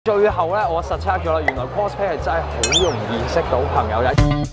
最後咧，我實測咗啦，原來 cosplay 係真係好容易識到朋友嘅。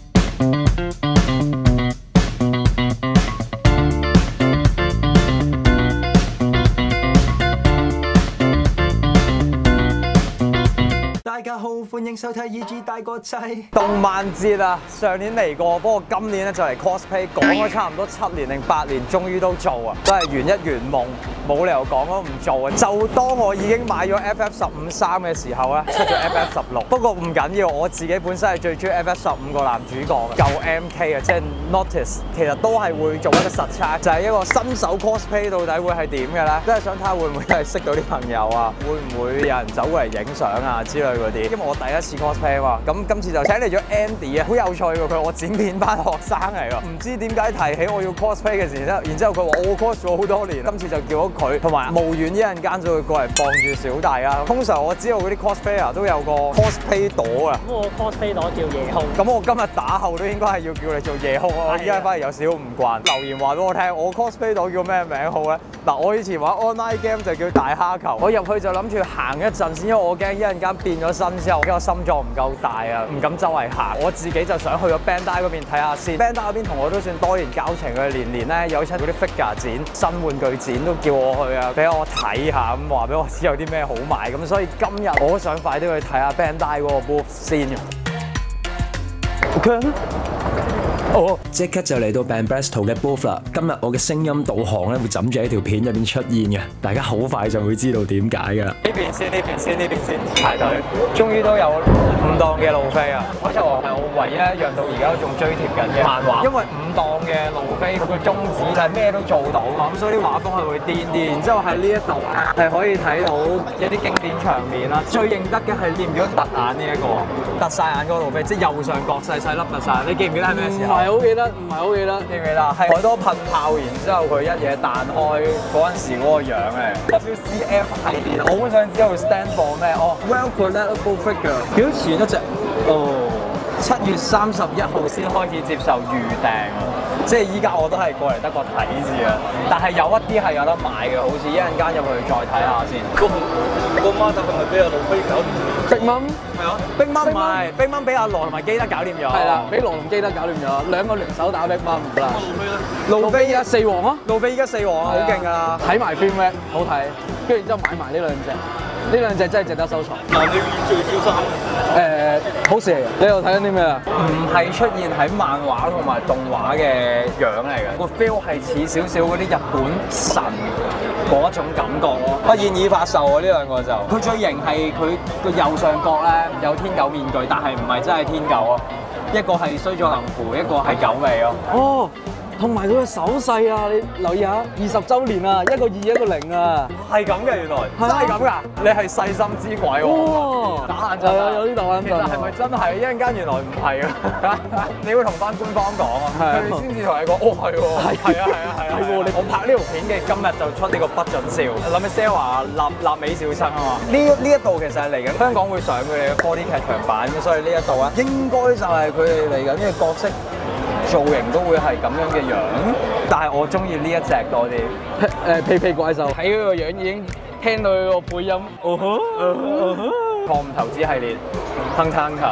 大家好，歡迎收睇 EG 大個仔動漫節啊！上年嚟過，不過今年咧就嚟 cosplay， 講咗差唔多7年定8年，終於都做啊！都係圓一圓夢，冇理由講咗唔做啊！就當我已經買咗 FF15 衫嘅時候咧，出咗 FF16。不過唔緊要，我自己本身係最中意 FF15 個男主角嘅，舊 MK 啊，即係 Notice， 其實都係會做一個實測，就係一個新手 cosplay 到底會係點嘅咧？真係想睇下會唔會係識到啲朋友啊？會唔會有人走過嚟影相啊之類嗰啲？因為我第一次 cosplay 啊嘛，咁今次就請嚟咗 Andy 啊，好有趣喎！佢係我剪片班學生嚟㗎，唔知點解提起我要 cosplay 嘅時候，然之後佢話我 cos 咗好多年，今次就叫咗佢同埋無緣一陣間就會過嚟幫住小弟啊。通常我知道嗰啲 cosplayer 都有個 cosplay 朵啊， 咁我 cosplay 朵叫夜空。 咁我今日打後都應該係要叫你做夜空啊！我而家反而有少少唔慣，留言話俾我聽，我 cosplay 朵叫咩名好咧？嗱，我以前玩 online game 就叫大蝦球，我入去就諗住行一陣先，因為我驚一陣間變咗身之後，因為我心臟唔夠大啊，唔敢周圍行。我自己就想去個 Bandai 嗰邊睇下先。Bandai 嗰邊同我都算多年交情，佢年年咧有出嗰啲 figure 展、新玩具展都叫我去啊，俾我睇下咁，話俾我知有啲咩好買。咁所以今日我都想快啲去睇下 Bandai 嗰個 booth 先。OK。 即刻就嚟到 Banpresto 嘅 booth 啦！今日我嘅聲音導航咧會枕住喺條片入邊出現嘅，大家好快就會知道點解㗎啦。 呢邊先，呢邊先，呢邊先排隊，終於都有5檔嘅路飛啊！好似話係我唯一一樣到而家都仲追貼緊嘅漫畫，因為5檔嘅路飛佢個宗旨就係咩都做到嘛，咁所以啲畫風係會癲啲。然之後喺呢一度係可以睇到一啲經典場面啦。最認得嘅係念咗突眼呢一個，突晒眼嗰個路飛，即係右上角細細粒突晒。你記唔記得係咩時候？ 唔係好記得，唔係好記得， 記唔記得？係好多噴炮，然之後佢一嘢彈開嗰陣時嗰個樣嘅 WCF 系列，我好想知道 stand for 咩？哦 ，Well Collectible Figure， 幾多錢一隻？哦，7月31號先開始接受預訂啊！即係依家我都係過嚟得個睇字啊，但係有一啲係有得買嘅，好似一陣間入去再睇下先。個媽就係咪俾阿路飛搞掂 Big Mom 係啊，Big Mom 唔係，Big Mom俾阿羅同埋基德搞掂咗。 係啦，俾羅同基德搞掂咗，兩個聯手打 Big Mom 啦。 路飛而家4王啊！ 路飛依家4王啊，好勁啊！ 睇埋 film 咧，好睇，跟住然之後買埋呢兩隻，呢兩隻真係值得收藏。 但你最小心。 好事嚟嘅。你又睇緊啲咩啊？ 唔係出現喺漫畫同埋動畫嘅樣嚟嘅，個 feel 係似少少嗰啲日本神嗰一種感覺咯。不現已發售啊！呢兩個就佢最型係佢個右上角咧有天狗面具，但係唔係真係天狗啊，一個係須佐能乎，一個係九尾咯。 哦，同埋佢嘅手勢啊，你留意下，20週年啊，一個2一個0啊， 係咁嘅原來，真係咁㗎！你係細心之鬼喎！ 哇， 打眼震啊！ 有啲打眼震。 其實係咪真係？一陣間原來唔係啊！你要同翻官方講啊，佢哋先至同你講，哦係喎，係啊！我拍呢條片嘅今日就出呢個不准笑，諗起 Sarah 立美小生啊嘛。呢一度其實係嚟緊香港會上佢哋嘅 4D 劇場版嘅，所以呢一度咧應該就係佢哋嚟緊嘅角色造型都會係咁樣嘅樣，但係我中意呢一隻多啲。 屁屁怪獸，睇佢個樣已經聽到佢個配音。 錯誤投資系列 Hunter Hunter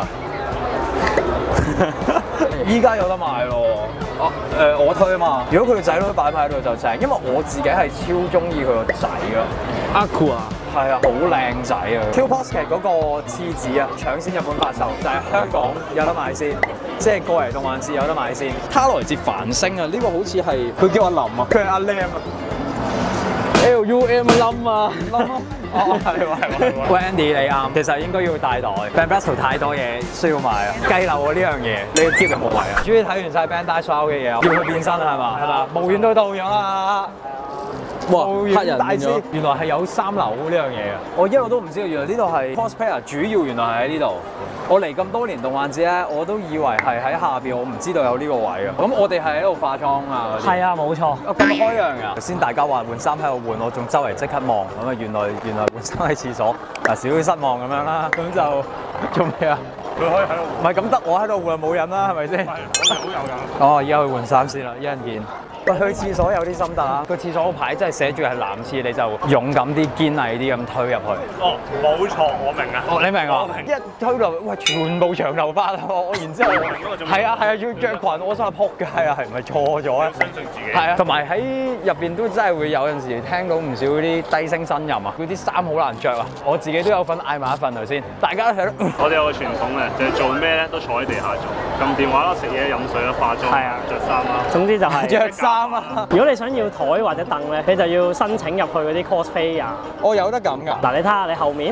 依家有得賣咯。我推啊嘛。如果佢個仔女擺埋喺度就正，因為我自己係超中意佢個仔噶。 Aku 啊， 係啊，好靚仔啊 ！Q Posket 嗰個廁紙啊，搶先日本發售，就係香港有得買先，即係過嚟動漫節有得買先。他來自繁星啊，呢個好似係佢叫阿林啊，佢係阿 Lam 啊。 LUM 冧啊！ 冧啊！哦，係喎。喂 Andy 你啱，其實應該要帶袋。Banpresto 太多嘢需要買啊，計漏啊呢樣嘢，你要 keep 有冇位啊？終於睇完晒 Bandai 所有嘅嘢，要去變身啦係嘛？係嘛？無緣都到咗啦。 哇！黑人大師原來係有3樓呢樣嘢啊！我一路都唔知道，原來呢度係 cosplayer 主要原來係喺呢度。我嚟咁多年動漫節咧，我都以為係喺下邊，我唔知道有呢個位啊。咁我哋係喺度化妝啊嗰啲。係啊，冇錯。咁開樣㗎。頭先大家話換衫喺度換，我仲周圍即刻望，咁啊原來換衫喺廁所，嗱少少失望咁樣啦。咁就做咩啊？ 佢可以喺度。 唔係咁得我喺度換冇癮啦，係咪先？ 係，我哋好有癮。 哦，而家去換衫先啦，一陣見。 喂，去廁所有啲心得啊！個廁所個牌真係寫住係男廁，你就勇敢啲、堅毅啲咁推入去。 哦，冇錯，我明啊。 哦，你明啊？ 我明一推落去，喂，全部長頭髮啊！我然之後係啊，要着裙，我心諗撲街啊，係咪錯咗啊？ 相信自己。 係啊，同埋喺入邊都真係會有陣時聽到唔少嗰啲低聲呻吟啊，嗰啲衫好難着啊！我自己都有份嗌埋一份頭先，大家都睇到。 我哋有個傳統嘅，就係做咩咧都坐喺地下做，撳電話啦、食嘢、飲水啦、化妝、着衫啦。 總之就係着衫啊！ 如果你想要台或者凳咧，你就要申請入去嗰啲 cosplay 啊。 我有得咁㗎。 嗱，你睇下你後面，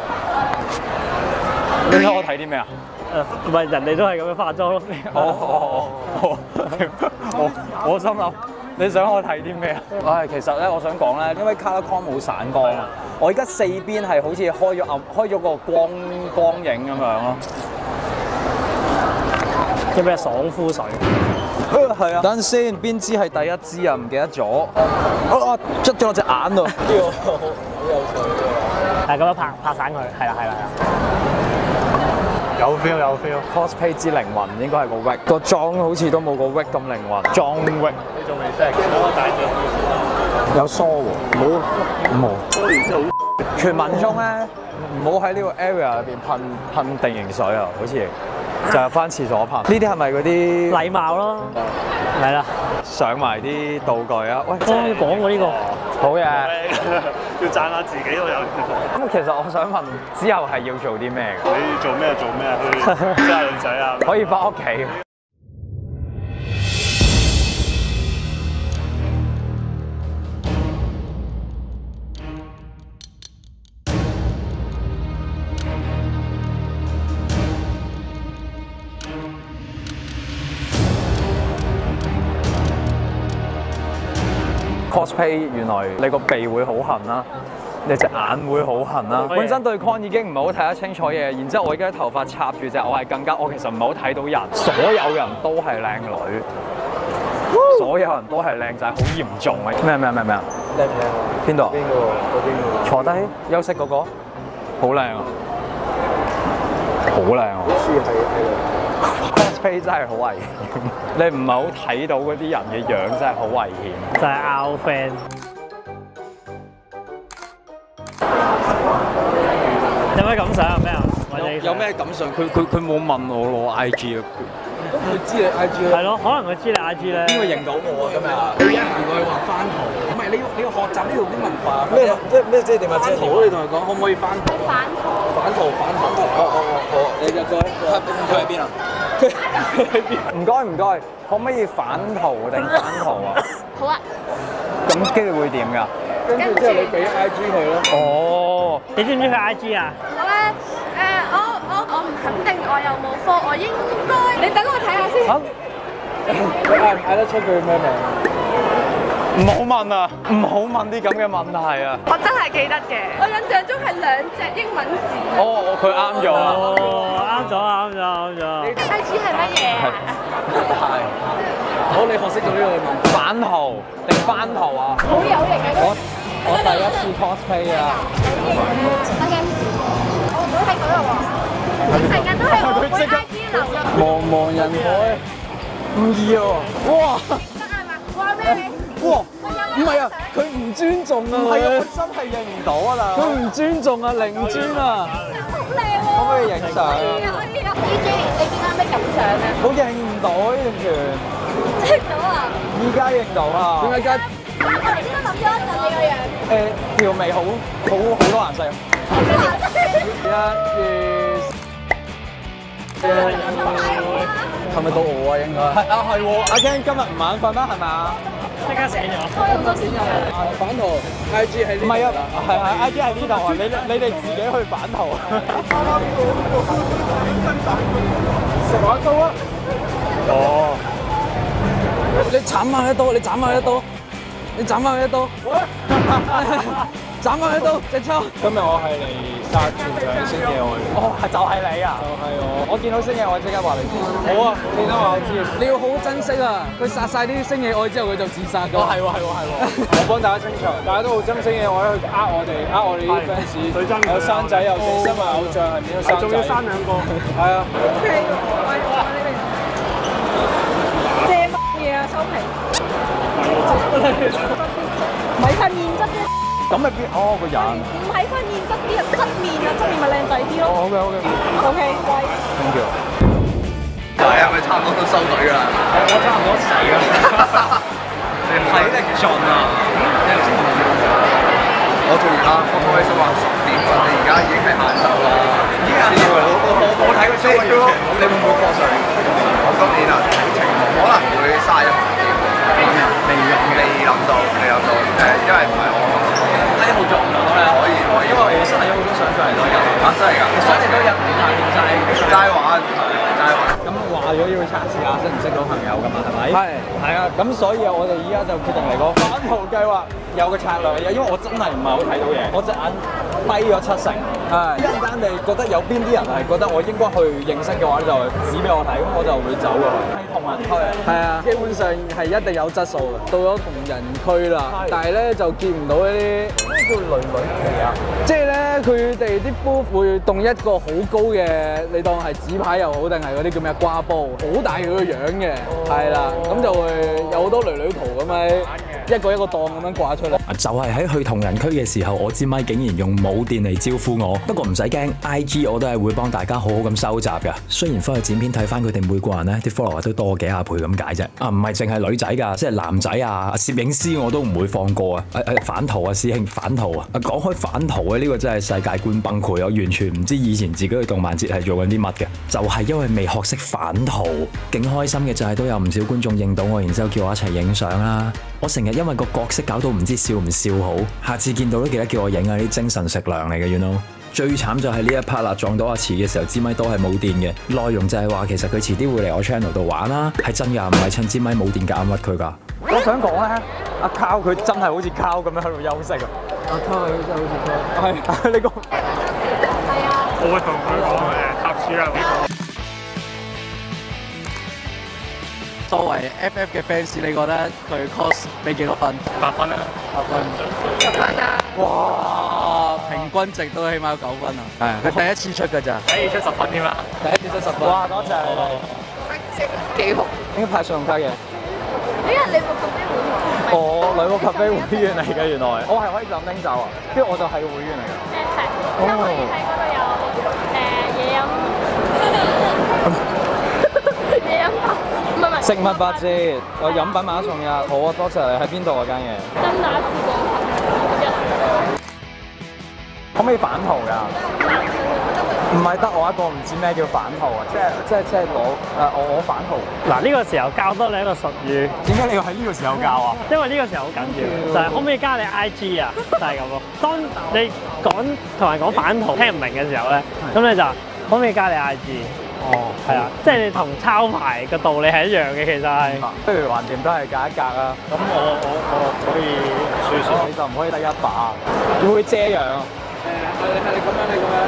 你睇我睇啲咩啊？ 唔係人哋都係咁樣化妝咯。 我心諗你想我睇啲咩啊？唉，其實咧，我想講咧，因為 ColorCon 冇散光啊，我而家四邊係好似開咗個光影咁樣咯。 叫咩爽膚水？ 係啊，等陣先，邊支係第一支啊？唔記得咗。捽咗我隻眼度。呢個好有趣喎。 係咁樣拍散佢，係啦。 有 feel 有 feel。 cosplay 之靈魂應該係個 wig，個妝好似都冇個 wig 咁靈魂。裝 wig 你仲未識？我帶咗。 有梳喎，冇。 多年之後， 傳聞中咧，唔好喺呢個 area 入邊噴定型水啊，好似就入翻廁所噴。呢啲係咪嗰啲禮貌咯，係啦。 上埋啲道具啊？喂， 終於講過呢個。 好嘢。 要讚下自己都有。 咁其實我想問，之後係要做啲咩㗎？ 你做咩做咩？去追下女仔啊？ 可以翻屋企。cosplay 原來你個鼻會好痕啦，你隻眼會好痕啦。本身對 con 已經唔係好睇得清楚嘢，然之後我而家頭髮插住隻，我係更加我其實唔係好睇到人。所有人都係靚女，所有人都係靚仔，好嚴重啊！咩啊？靚唔靚啊？邊度？邊個？嗰邊個？坐低休息嗰個，好靚啊！好靚啊！cosplay 真係好危險，你唔係好睇到嗰啲人嘅樣，真係好危險。 就係 out fan。有咩感想啊？咩啊？ 有咩感想？佢冇問我攞 IG 啊。咁佢知你 IG 咧？ 係咯，可能佢知你 IG 咧。 邊個認到我啊？今日佢一行過去話翻圖，唔係你要學習呢度啲文化。咩即係點啊？翻圖你同佢講可唔可以翻圖？反圖。好，你就講佢喺邊啊？ 唔該，可唔可以反圖定翻圖啊？ 好啊。 咁跟住會點㗎？ 跟住之後你俾 IG 佢咯。 哦， 你知唔知佢 IG 啊？ 我唔肯定我有冇 follow，我應該你等我睇下先。 你嗌唔嗌得出佢咩名？ 唔好問啊！唔好問啲咁嘅問題啊！ 我真係記得嘅，我印象中係2隻英文字。 哦，佢啱咗啦。 啱咗。 IG 係乜嘢啊？ 係。 好，你學識咗呢個問題。 反圖定翻圖啊？ 好有型啊！ 我第一次 cosplay 啊！ 我唔會喺嗰度喎，成日都係我會 IG 留入。 茫人海，唔易喎。哇！ 得啊嘛，話咩你？ 哇！唔係啊，佢唔尊重啊！ 係啊，我真係認唔到啊！ 佢唔尊重啊，零尊啊！ 好靚喎！ 可唔可以影相啊？ 可以啊！DJ，你見到咩感想啊？ 我認唔到呢條船， 認到啊！ 依家認到啊！ 點解加？ 我頭先都諗咗一陣你個樣。 條眉好多顏色。係咪到我啊？應該係啊，係喎。阿 Ken 今日唔眼瞓啦，係咪啊？ 即刻醒咗。 反圖 IG 喺呢？ 唔係啊，係 IG 喺呢度啊！你哋自己去反圖。食玩刀啊！哦。 你斬翻一刀，你斬翻一刀，你斬翻佢一刀，斬翻佢一刀，隻抽。 今日我係嚟殺全場嘅星野愛。哦，就係你啊！ 就係我。 我見到星野愛即刻話你知。好啊，你都話我知。 你要好好珍惜啊！佢殺晒啲星野愛之後，佢就自殺㗎。 係喎。我幫大家清場，大家都好憎星野愛去呃我哋啲 fans。有生仔又成身為偶像，係點樣生仔？仲要生2個。係啊。 借乜嘢啊？收皮。 咪塊面質啲。 咁咪邊？哦，個人。 唔係塊面質啲啊，側面啊，側面咪靚仔啲咯。 OK OK。 OK，喂。 Thank you。 係啊，咪差唔多都收隊㗎啦。 我差唔多死啦。 你體力盡啊！我做完啦，我開始話10點瞓，你而家已經係晏晝啦。已經晏晝啦，我睇個 show 你會唔會過上？我今年啊，可能會31點。未諗到，因為唔係我呢好做唔到咧，可以，因為我曬咗好多相出嚟都有。啊，真係㗎！你上嚟都入嚟下面齋玩。 咁話咗要測試下識唔識到朋友㗎嘛，係咪？係啊，咁所以我哋依家就決定嚟個反圖計劃，有個策略嘅，因為我真係唔係好睇到嘢，我隻眼低咗70%。一陣間你覺得有邊啲人係覺得我應該去認識嘅話，就指俾我睇，咁我就會走過去。係同人區啊？係啊，基本上係一定有質素嘅。到咗同人區啦，但係咧就見唔到一啲咩叫女旗啊？即係咧佢哋啲 booth 會動一個好高嘅，你當係紙牌又好定係嗰啲叫咩瓜波，好大佢個樣嘅，係啦，咁就會有好多女圖咁樣一個檔咁樣掛出嚟。 就係喺去同人區嘅時候，我支咪竟然用冇電嚟招呼我。不過唔使驚 ，IG 我都係會幫大家好好咁收集㗎。雖然翻去剪片睇翻佢哋每個人咧啲 follower 都多幾廿倍咁解啫。唔係淨係女仔㗎，即係男仔啊、攝影師我都唔會放過啊！反圖啊，師兄反圖啊！講開反圖啊，呢個真係世界觀崩潰，我完全唔知以前自己去動漫節係做緊啲乜嘅。就係因為未學識反圖，勁開心嘅就係都有唔少觀眾認到我，然之後叫我一齊影相啦。我成日因為個角色搞到唔知笑唔笑好，下次見到都記得叫我影啊！啲精神食糧嚟嘅，you know。最慘就係呢一 part 啦，撞到阿慈嘅時候，支咪都係冇電嘅。內容就係話其實佢遲啲會嚟我 channel 度玩啦，係真㗎，唔係趁支咪冇電夾硬屈佢㗎。 我想講咧，阿 Cow 佢真係好似 Cow 咁樣喺度休息啊！阿 Cow 佢真係好似 Cow， 係你講。係啊。 我會同佢講搭車啊呢個。 作為 FF 嘅 fans，你覺得佢 cos 俾幾多分？8分啊！8分。10分啊！哇，平均值都起碼有9分啊！係，佢第一次出㗎咋？ 第一次出10分添啦！ 第一次出10分。 哇，多謝你哋。 幾好。 應該派信用卡嘅。 呢個你個咖啡會員。 我女個咖啡會員嚟嘅，原來。我係可以就咁拎走啊！跟住我就係個會員嚟㗎。 係，因為喺嗰度有嘢飲。嘢飲吧。 食物8折，有飲品買1送1，好啊！多謝你。喺邊度啊間嘢？ 真打士廣場可唔可以反圖㗎？唔係得我一個唔知咩叫反圖啊！即係我反圖。 嗱呢個時候教多你一個術語。 點解你要喺呢個時候教啊？ 因為呢個時候好緊要，就係可唔可以加你 IG 啊？就係咁咯。當你同人講反圖聽唔明嘅時候咧，咁你就可唔可以加你 IG？哦，係啊，即係你同抄牌嘅道理係一樣嘅，其實係。不如橫掂都係隔一格啊。咁我可以輸數，你就唔可以得一把，會遮陽。係你咁樣。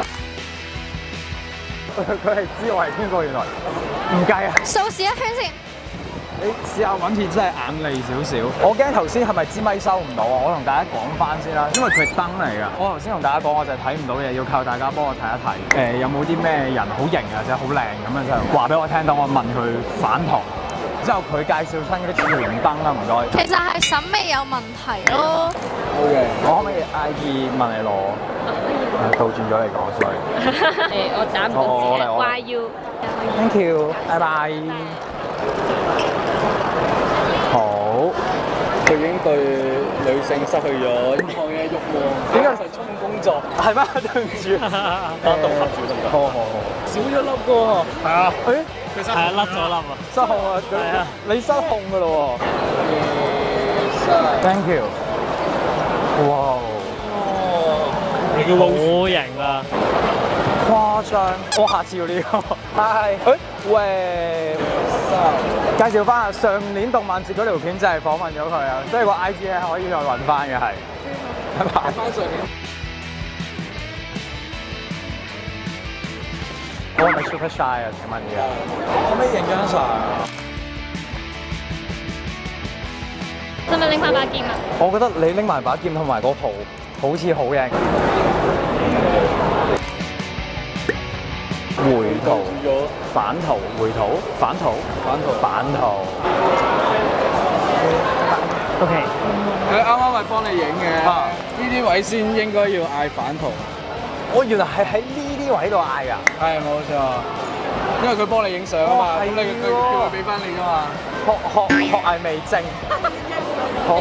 佢係知我係邊個原來？唔計啊！ 掃視一圈先。 你試下揾片真係眼利少少。我驚頭先係咪支咪收唔到啊？我同大家講翻先啦，因為佢係燈嚟㗎。我頭先同大家講，我就係睇唔到嘢，要靠大家幫我睇一睇。有冇啲咩人好型啊，或者好靚咁樣就話俾我聽，等我問佢反圖。之後佢介紹親嗰啲連燈啦，唔該。 其實係審美有問題咯。 OK，我可唔可以 IG 問你攞？倒轉咗嚟講，sorry。 我打唔到字。YU。 Thank you，拜拜。好，佢已經對女性失去咗任何嘅慾望。點解係衝工作？係咩？對唔住。單獨合住得唔得？好。少咗粒㗎喎。係啊。誒？係啊，甩咗粒啊。失控啊！係啊。你失控㗎咯喎。Thank you。哇！ 好型啊！ 誇張，我下次要呢個。係，喂，介紹翻上年動漫節嗰條片，真係訪問咗佢啊，所以個 IG 咧可以再揾翻嘅係。拜拜。翻上年。我係咪 super shy 啊？請問而家可唔可以影張相啊？ 使唔使拎翻把劍啊？ 我覺得你拎埋把劍同埋個袍，好似好型。回圖、反圖、回圖、反圖、反圖、反圖。 OK。 佢啱啱咪幫你影嘅，呢啲位先應該要嗌反圖。 我原來係喺呢啲位度嗌㗎。 係冇錯，因為佢幫你影相啊嘛，咁你佢叫佢俾翻你㗎嘛。 學藝未精。好。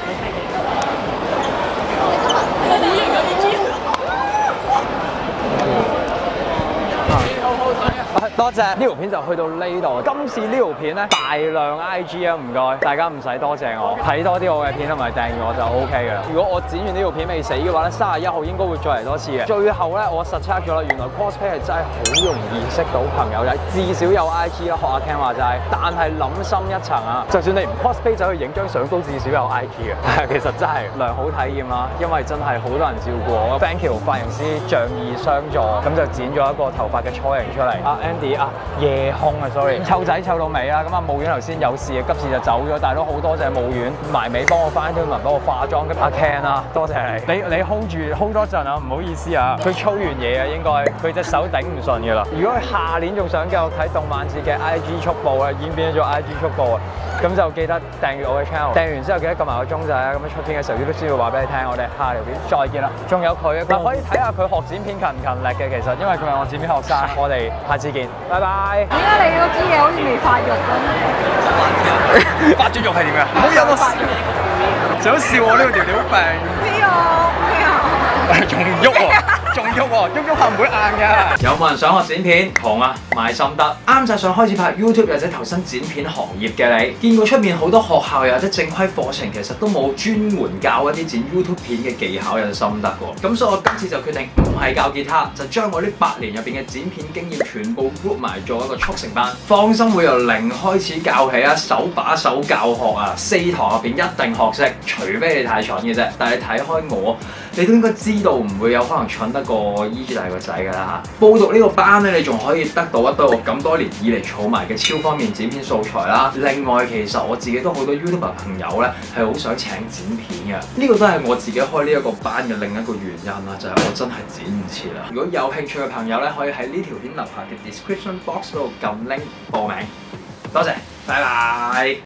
多謝呢條片就去到呢度。今次呢條片咧大量 IG 啊，唔該，大家唔使多謝我，睇多啲我嘅片同埋訂閱我就 OK 嘅啦。如果我剪完呢條片未死嘅話咧，31號應該會再嚟多次嘅。最後咧，我實測咗啦，原來 cosplay 係真係好容易識到朋友嘅，至少有 IG 啦，學阿 Ken 話齋。但係諗深一層啊，就算你唔 cosplay 走去影張相，都至少有 IG 嘅。其實真係良好體驗啦，因為真係好多人照顧我。Thank you 髮型師仗義相助，咁就剪咗一個頭髮嘅雛形出嚟。Andy 啊，夜空啊 ，sorry， 湊仔湊到尾啦，咁啊務院頭先有事啊，急事就走咗，但係都好多謝務院埋尾幫我翻推文，幫我化妝。咁阿 Ken 啊，多謝你 hold 多陣啊，唔好意思啊，佢操完嘢啊，應該佢隻手頂唔順㗎啦。如果佢下年仲想繼續睇動漫節嘅 IG 速報啊，已經變咗 IG 速報啊，咁就記得訂閱我嘅 channel， 訂完之後記得撳埋個鐘仔啊，咁樣出片嘅時候都需要話俾你聽，我哋下條片再見啦。仲有佢啊，可以睇下佢學剪片勤唔勤力嘅，其實因為佢係我剪片學生，我哋下次見，拜拜。 點解你嗰支嘢好似未發育咁？ 發咗肉係點㗎？唔好有個想笑我呢個條條病。 咩啊？ 仲喐喎，仲喐喎，喐下唔會硬㗎。 有冇人想學剪片？窮啊，賣心得。啱晒想開始拍 YouTube 或者投身剪片行業嘅你，見過出面好多學校又或者正規課程，其實都冇專門教一啲剪 YouTube 片嘅技巧有心得喎。咁所以我今次就決定唔係教吉他，就將我呢8年入邊嘅剪片經驗全部 group 埋做一個速成班。放心會由零開始教起啊，手把手教學啊，4堂入邊一定學識，除非你太蠢嘅啫。但係睇開我，你都應該知道唔會有可能蠢得過 EG 大個仔㗎啦嚇。報讀呢個班咧，你仲可以得到一堆我咁多年以嚟儲埋嘅超方便剪片素材啦。另外，其實我自己都好多 YouTuber 朋友咧係好想請剪片嘅，呢個都係我自己開呢一個班嘅另一個原因啦，就係我真係剪唔切啦。如果有興趣嘅朋友咧，可以喺呢條片樓下嘅 description box 嗰度撳 link 報名。多謝，拜拜。